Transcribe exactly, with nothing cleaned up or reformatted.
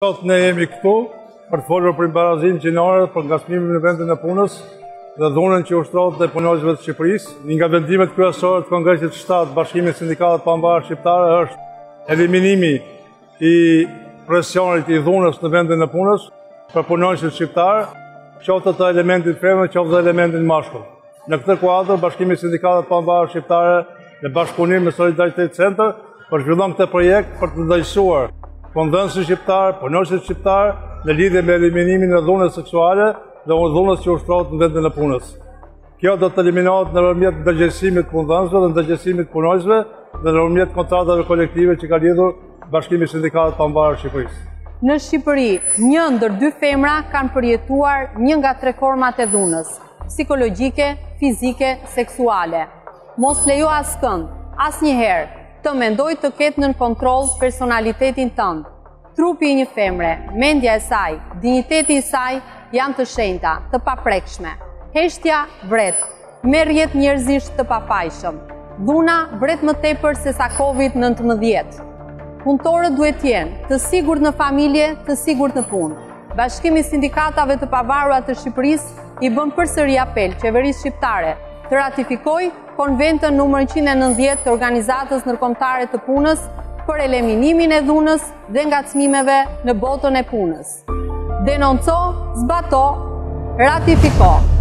Sot ne jemi këtu për të folur për barazinë gjinore, për ngacmimin në vendin e punës dhe dhunën që ushtrohet te punonjësve të Shqipërisë. Një nga vendimet kryesore të Kongresit të Shtatë Bashkimit Sindikatet Pambarë Shqiptare është eliminimi i presionit i dhunës në vendin e punës për punonjësit shqiptarë, qoftë të elementit femër, qoftë të elementin mashkull. Në këtë kuadër, Bashkimi i Sindikatet Pambarë Shqiptare në bashkëpunim me Solidaritet Center përfillon këtë projekt për të ndajsuar punëdhënësit shqiptar, punonjësit shqiptar në lidhje me eliminimin e dhunës seksuale dhe dhunës që ushtrohet në vendin e punës. Kjo do të eliminohet nëpërmjet ndërgjegjësimit të punëdhënësve dhe ndërgjegjësimit të punonjësve dhe nëpërmjet kontratave kolektive që ka lidhur Bashkimi i Sindikatet Pambarë Shqipërisë. Në Shqipëri, një ndër dy femra kanë përjetuar një nga tre format e dhunës, psikologjike, fizike, seksuale. Mos lejo askënd, asnjëherë, të mendoj të ketë nën kontroll personalitetin tënd. Trupi i një femre, mendja e saj, dinjiteti i saj janë të shenjta, të paprekshme. Heshtja vret, merr jetë njerëzish të pafajshëm. Dhuna vret më tepër se sa Covid nëntëmbëdhjetë. Punëtorët duhet të jenë të sigurt në familje, të sigurt në punë. Bashkimi i Sindikatave të Pavarura të Shqipërisë i bën përsëri apel qeverisë shqiptare të ratifikojë konventën numër njëqind e nëntëdhjetë të Organizatës Ndërkombëtare të Punës për eliminimin e dhunës dhe ngacmimeve në botën e punës. Denonco, zbato, ratifiko.